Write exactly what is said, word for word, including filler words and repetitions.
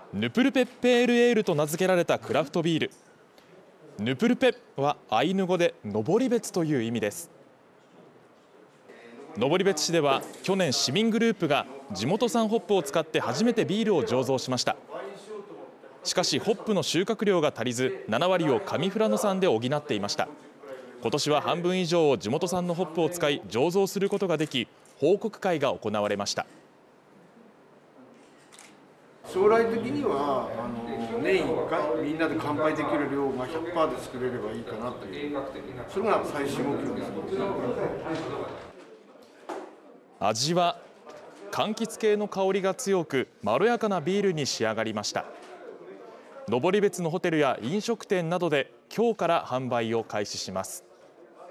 ヌプルペッペールエールと名付けられたクラフトビール。ヌプルペはアイヌ語で登別という意味です。登別市では去年市民グループが地元産ホップを使って初めてビールを醸造しました。しかしホップの収穫量が足りずななわりを上富良野産で補っていました。今年は半分以上を地元産のホップを使い醸造することができ、報告会が行われました。 将来的にはあの年いっかいみんなで乾杯できる量が ひゃくパーセント で作れればいいかなという、それが最終目標です。 味は柑橘系の香りが強くまろやかなビールに仕上がりました。登別のホテルや飲食店などで今日から販売を開始します。